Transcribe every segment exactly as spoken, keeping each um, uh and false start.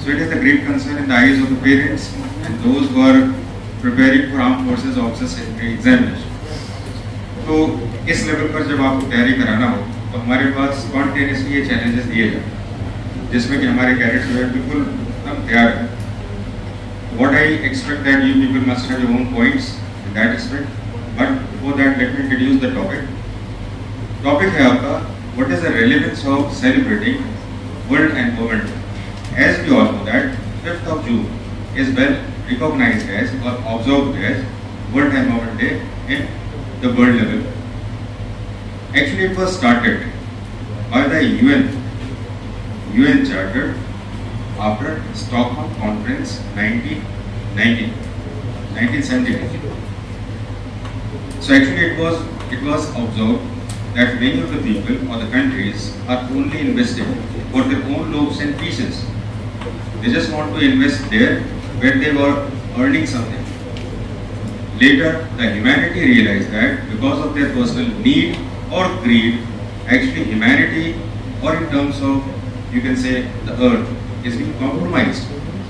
So it is a great concern in the eyes of the parents and those who are preparing for armed forces officers examination. तो इस level पर जब आपको तैयारी कराना हो तो हमारे पास स्पॉन्टेनियसली ये चैलेंजेस दिए जाते हैं जिसमें कि हमारे कैडेट्स जो है बिल्कुल एकदम तैयार हैं. What I expect that you people must have your own points in that aspect, but before that let me introduce the topic. Topic है आपका what is the relevance of celebrating World Environment Day. As we all know that fifth of June is well recognized as or observed as World Environment Day in the world level. Actually, it was started by the U N U N Charter after Stockholm Conference nineteen ninety, nineteen seventy. So actually, it was it was observed that many of the people or the countries are only investing for their own loaves and pieces. They just want to invest there where they were earning something. Later, the humanity realized that because of their personal need or greed, actually humanity, or in terms of, you can say, the earth, is being compromised.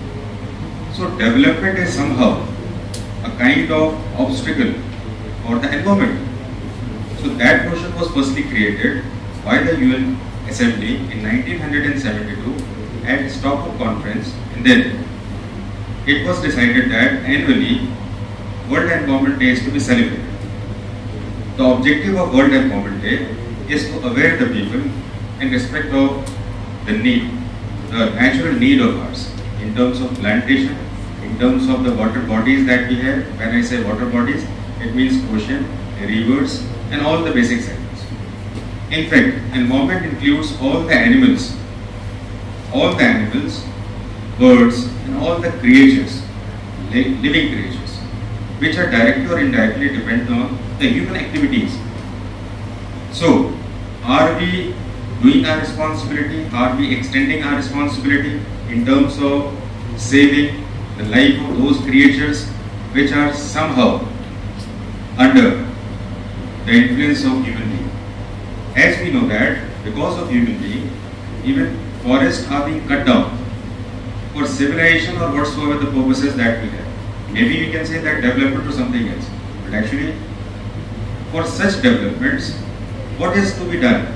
So development is somehow a kind of obstacle for the environment. So that notion was firstly created by the U N Assembly in nineteen seventy-two at Stockholm Conference, and then it was decided that annually World Environment Day is to be celebrated. The objective of World Environment Day is to aware the people in respect of the need, the natural need of ours in terms of plantation, in terms of the water bodies that we have. When I say water bodies, it means ocean, rivers, and all the basic cycles. In fact, environment includes all the animals, all the animals, birds, and all the creatures, living creatures, which are directly or indirectly dependent on the human activities. So, are we doing our responsibility? Are we extending our responsibility in terms of saving the life of those creatures which are somehow under the influence of human being? As we know that because of human being, even forests are being cut down for civilization or whatsoever the purposes that we have. Maybe we can say that development or something else, but actually for such developments, what is to be done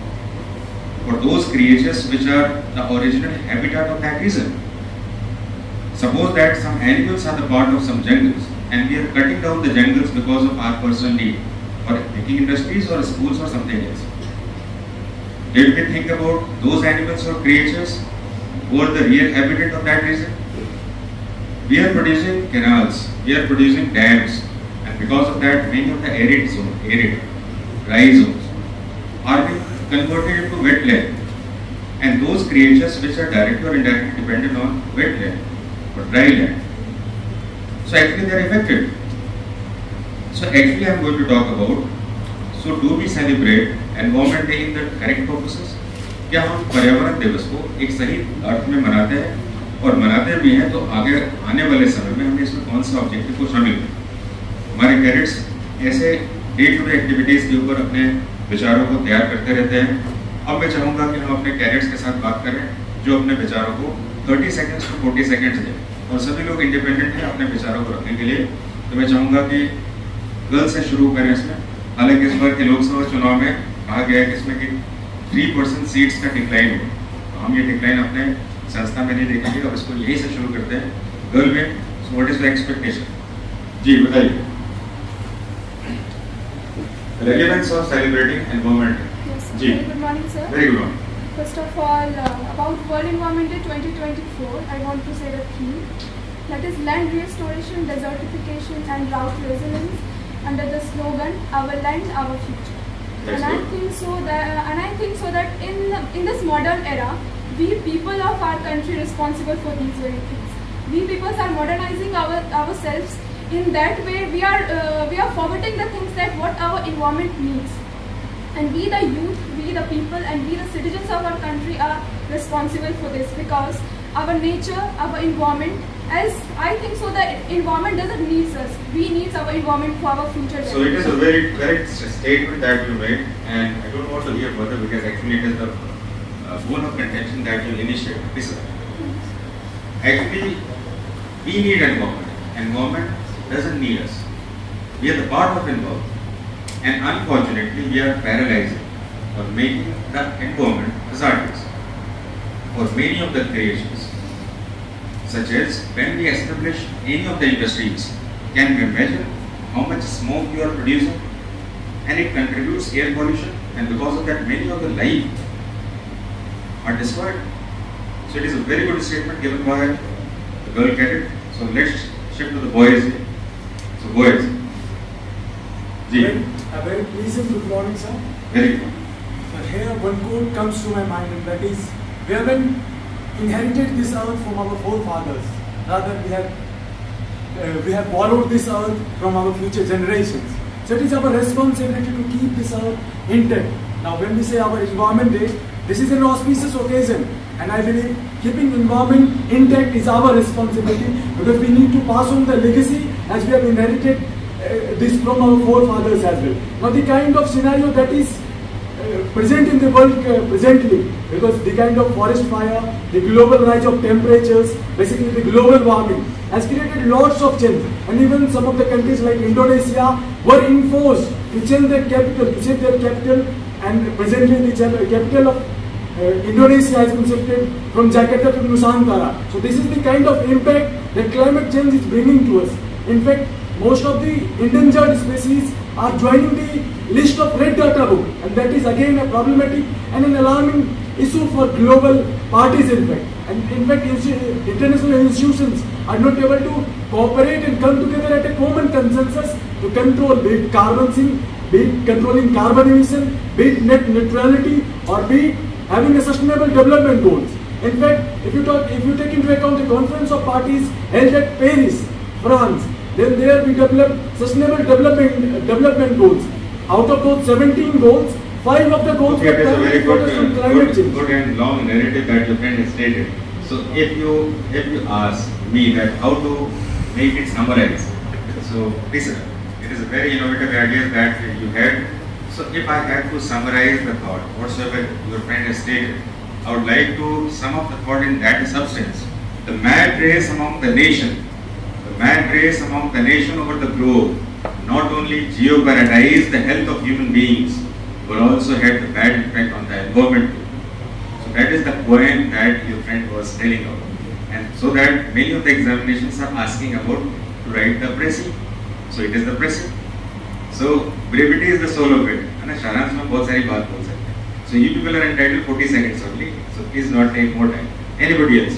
for those creatures which are the original habitat of that region? Suppose that some animals are the part of some jungles and we are cutting down the jungles because of our personal need or making industries or schools or something else. Did we think about those animals or creatures who are the real habitat of that region? We are producing canals, we are producing dams, and because of that, many of the arid zones, arid, dry zones, are being converted into wetland. And those creatures which are directly or indirectly dependent on wetland or dry land, so actually they are affected. So actually I am going to talk about, so do we celebrate Environment Day in the correct purposes? क्या हम पर्यावरण दिवस को एक सही अर्थ में मनाते हैं और मनाते भी हैं, तो आगे आने वाले समय में हमें इसमें कौन सा ऑब्जेक्टिव को शामिल करें? हमारे कैडेट्स ऐसे डे टू डे एक्टिविटीज के ऊपर अपने विचारों को तैयार करते रहते हैं. अब मैं चाहूँगा कि हम अपने कैडेट्स के साथ बात करें जो अपने विचारों को तीस सेकंड्स टू चालीस सेकंड्स दें, और सभी लोग इंडिपेंडेंट हैं अपने विचारों को रखने के लिए. तो मैं चाहूँगा कि गर्ल्स से शुरू करें इसमें. हालांकि इस बार के लोकसभा चुनाव में कहा गया है कि इसमें कि थ्री परसेंट सीट्स का डिक्लाइन हो, तो हम ये डिक्लाइन अपने संस्था में नहीं देखेंगे. अब इसको यही से शुरू करते हैं गर्ल में. So what is the expectation? जी बताइए. Relevance of celebrating environment. Yes, ji. Very good morning, sir. Very good morning. First of all, uh, about World Environment Day twenty twenty-four, I want to say the theme, that is land restoration, desertification, and drought resilience, under the slogan "Our land, our future." That's and I good. think so that, and I think so that in in this modern era, we people of our country responsible for these very things. We people are modernizing our ourselves. In that way, we are uh, we are forgetting the things that what our environment needs, and we the youth, we the people, and we the citizens of our country are responsible for this, because our nature, our environment, as I think so that environment doesn't need us. We need our environment for our future. So it is a very correct statement that you made, and I don't want to hear further because actually it is the uh, bone of contention that you initiate. Please, sir. Actually, we need environment. Environment doesn't need us. We are the part of environment. And unfortunately, we are paralyzing or making the environment hazardous for many of the creations. Such as when we establish any of the industries, can we measure how much smoke you are producing? And it contributes air pollution, and because of that many of the lives are destroyed. So it is a very good statement given by the girl cadet. So let's shift to the boys. So boys. Ji. A very pleasant good morning, sir. Very good. But here one quote comes to my mind, and that is, we haven't inherited this earth from our forefathers. Rather, we have uh, we have borrowed this earth from our future generations. So it is our responsibility to keep this earth intact. Now, when we say our Environment Day, this is an auspicious occasion, and I believe keeping environment intact is our responsibility, because we need to pass on the legacy as we have inherited uh, this from our forefathers as well. Now, the kind of scenario that is uh, present in the world uh, presently, because the kind of forest fire, the global rise of temperatures, basically the global warming, has created lots of change, and even some of the countries like Indonesia were enforced to change their capital, to change their capital, and presently the capital of uh, Indonesia has been shifted from Jakarta to Nusantara. So this is the kind of impact that climate change is bringing to us. In fact, most of the endangered species are joining the list of red data book, and that is again a problematic and an alarming issue for global parties in fact. And in fact, international institutions are not able to cooperate and come together at a common consensus to control, be it carbon sink, be it controlling carbon emission, be it net neutrality, or be it having a sustainable development goals. In fact, if you talk, if you take into account the Conference of Parties held at Paris, France, then there we developed sustainable development development goals. Out of those seventeen goals, five of the goals okay, were very good, focused on uh, climate good, change. good and long narrative that your friend has stated. So if you if you ask me that how to make it summarize, so listen, it is a very innovative idea that you had. So if I had to summarize the thought, whatsoever your friend has stated, I would like to sum up the thought in that substance. The mad race among the nation, the mad race among the nation over the globe, not only jeopardized the health of human beings, but also had a bad impact on the environment. So that is the point that your friend was telling about. And so that many of the examinations are asking about to write the pressing. So it is the pressing. So brevity is the soul of it. And सारांश में बहुत सारी बात बोल सकते हैं. So you people are entitled forty seconds only. So please not take more time. Anybody else?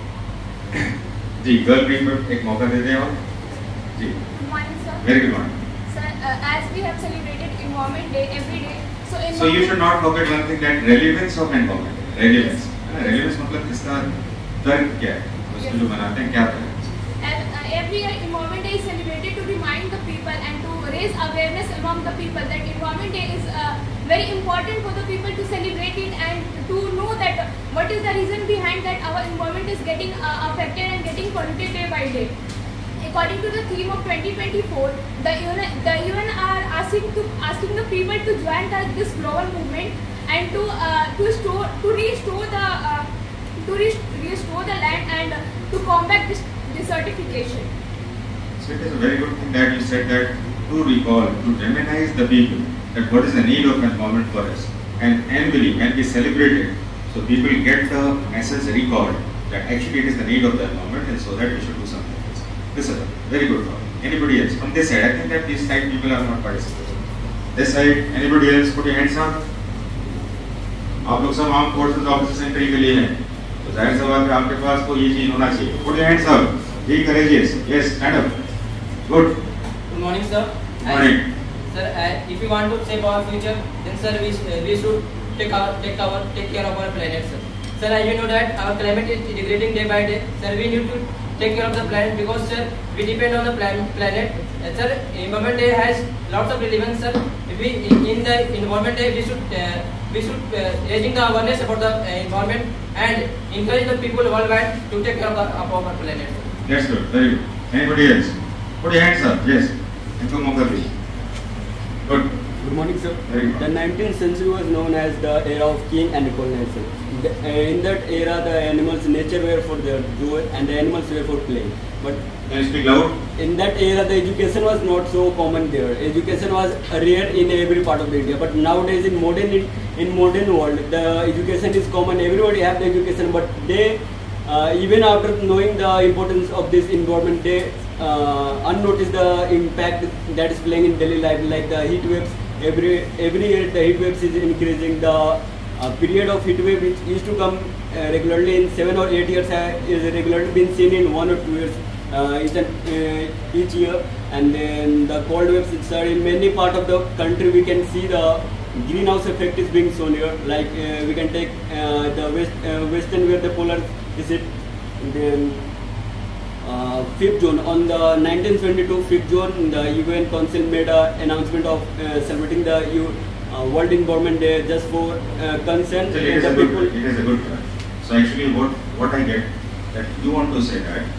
जी girl भी एक मौका दे दें और जी. Good morning, sir. Very good morning. Sir, uh, as we have celebrated Environment Day every day, so So you should not forget one thing, that relevance of environment. Relevance. Relevance मतलब इसका तर्क क्या है? उसको जो बनाते हैं क्या तर्क? And uh, every year Environment Day is celebrated to remind the people and to raise awareness among the people that Environment Day is uh, very important for the people to celebrate it and to know that what is the reason behind that our environment is getting uh, affected and getting polluted day by day. According to the theme of twenty twenty-four, the U N, the U N are asking to asking the people to join the, this global movement and to uh, to store to restore the uh, to rest, restore the land and uh, to combat this desertification. So it is a very good thing that you said that to recall, to reminisce the people that what is the need of environment for us. And annually when we celebrate it, so people get the message recalled that actually it is the need of the environment, and so that we should do something. This is a very good thought. Anybody else? From this side, I think that this side people are not participating. This side, anybody else? Put your hands up. आप लोग सब arm forces officers entry के लिए हैं, तो जाहिर सी बात है आपके पास कोई ये चीज होना चाहिए. Put your hands up. Be courageous. Yes, stand up. Good. Good morning, sir. Good morning. And, sir, uh, if we want to save our future, then sir, we, uh, we should take our take our take care of our planet, sir. Sir, as you know that our climate is degrading day by day. Sir, we need to take care of the planet because sir, we depend on the plan planet. Uh, sir, Environment Day has lots of relevance, sir. If we in, in the Environment Day, we should uh, we should uh, raising the awareness about the uh, environment and encourage the people worldwide to take care of, the, of our planet. Sir. That's good. Very good. Anybody else? Put your hands up. Yes. इनको मौका दीजिए. Good. Good morning, sir. Very good. The nineteenth century was known as the era of king and colonization. The, uh, in that era, the animals' nature were for their joy and the animals were for play. But Can you speak loud? in that era, the education was not so common there. Education was rare in every part of the India. But nowadays, in modern in modern world, the education is common. Everybody have the education, but they uh, even after knowing the importance of this environment, they uh, unnotice the impact that is playing in daily life, like the heat waves. Every every year, the heat waves is increasing. The uh, period of heat wave which used to come uh, regularly in seven or eight years uh, is regularly been seen in one or two years. Uh, each, uh, each year, and then the cold waves start in many part of the country. We can see the greenhouse effect is being shown here. Like uh, we can take uh, the west uh, western where the polar is it. Then uh, fifth June on the nineteen twenty-two fifth June, the U N Council made an announcement of uh, celebrating the U, uh, World Environment Day just for uh, concern So it is the a good. people. It is a good plan. So actually, what what I get that you want to say that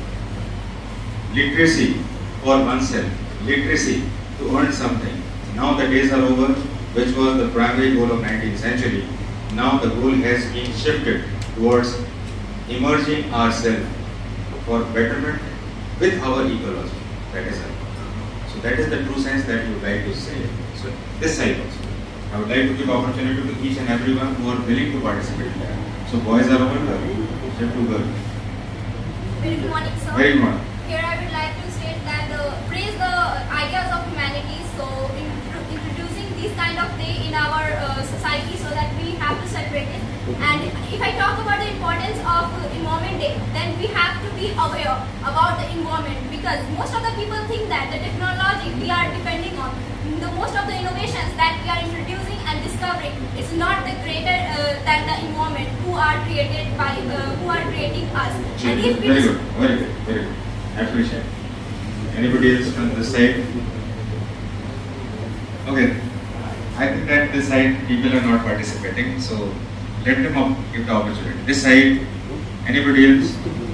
literacy for oneself, literacy to earn something. Now the days are over, which was the primary goal of nineteenth century. Now the goal has been shifted towards emerging ourselves for betterment with our ecology. That is it. So that is the true sense that you would like to say. So this side also. I would like to give opportunity to each and everyone who are willing to participate in that. So boys are over, shift to girl. Very good morning, sir. Very good. Here I would like to state that uh, praise the ideas of humanity. So in, introducing this kind of day in our uh, society so that we have to celebrate it. And if I talk about the importance of uh, Environment Day, then we have to be aware about the environment, because most of the people think that the technology we are depending on, the most of the innovations that we are introducing and discovering, is not the greater uh, than the environment who are created by uh, who are creating us. And if we Very good, very good, very good. I appreciate. Anybody else from this side? Okay. I think that this side people are not participating, so let them up, give the opportunity. This side, anybody else?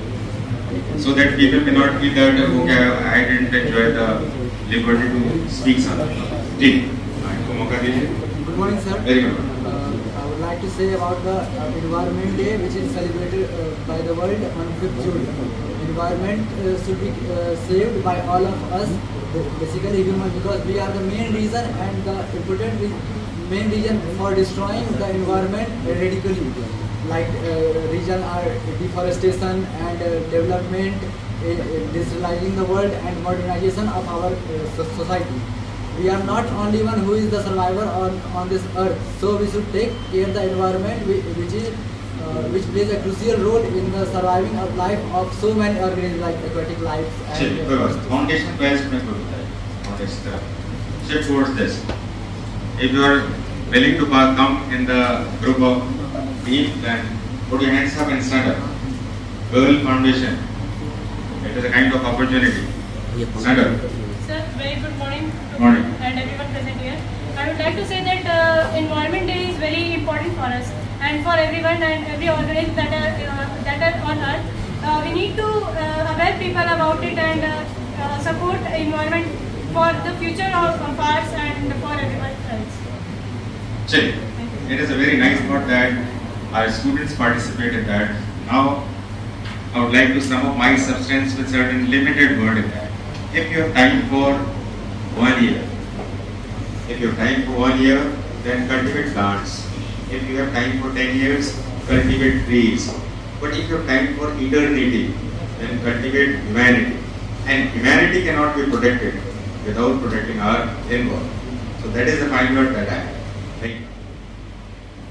So that people cannot feel that okay, I didn't enjoy the liberty to speak something. Ji, आपको मौका दीजिए. Good morning, sir. Very good. Uh, I would like to say about the uh, Environment Day, which is celebrated uh, by the world on fifth June. Environment uh, should be uh, saved by all of us, basically human, because we are the main reason and the important re main reason for destroying the environment radically. Like uh, reason are deforestation and uh, development, uh, digitalizing the world and modernization of our uh, society. We are not only one who is the survivor on, on this earth, so we should take care of the environment, which is uh, which plays a crucial role in the surviving of life of so many organisms like aquatic life. चलिए, कोई बात नहीं. Foundation based में कोई बताए. Foundation तरफ. Shift towards this. If you are willing to come in the group of team, then put your hands up and stand up. Girl Foundation. It is a kind of opportunity. Stand up. Sir, very good morning to Morning. and everyone present here. I would like to say that uh, Environment Day is very important for us and for everyone and every organism that are uh, that are on Earth. Uh, we need to uh, aware people about it and uh, uh, support environment for the future of, of ours and for everyone else. Chलिए. It is a very nice thought that our students participate in that. Now, I would like to sum up my substance with certain limited word in that. If you have time for one year, if you have time for one year, then cultivate plants. If you have time for ten years, cultivate trees. But if you have time for eternity, then cultivate humanity. And humanity cannot be protected without protecting our environment. So that is the final word that I have. Thank you.